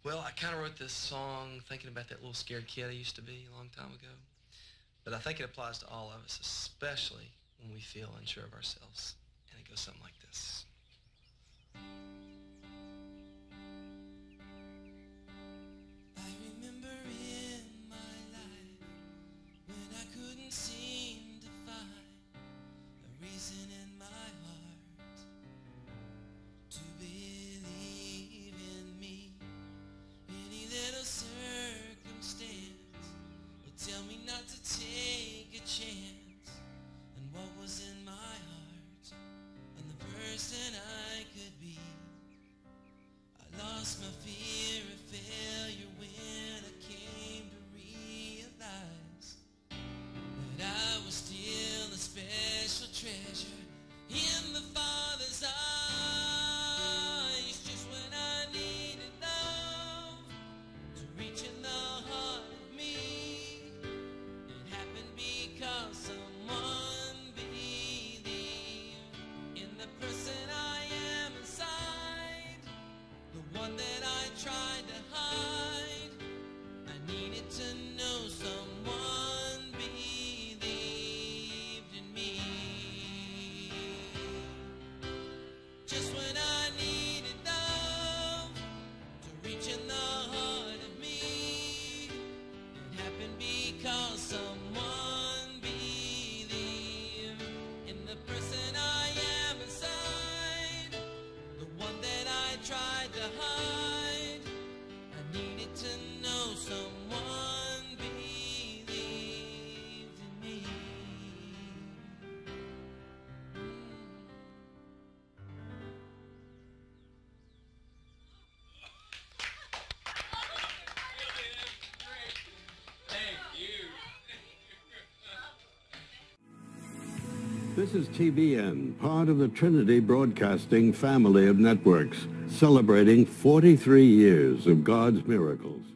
Well, I kind of wrote this song thinking about that little scared kid I used to be a long time ago. But I think it applies to all of us, especially when we feel unsure of ourselves. And it goes something like this. I remember in my life when I couldn't seem to find a reason in my heart to believe in me. Any little circumstance would tell me not to take a chance. And what was in my heart and the person I could be. I lost my fear of failure when I came to realize that I was still a special treasure in the Father's eyes. Just when I needed love to reach in the heart of me, it happened because someone believed in the person I am inside, the one that I tried to hide. I needed to know someone believed in me. Just when I needed love to reach in the heart of me, it happened because someone believed in the person I am inside, the one that I tried to hide. I needed to know someone believed in me. This is TBN, part of the Trinity Broadcasting family of networks, celebrating 43 years of God's miracles.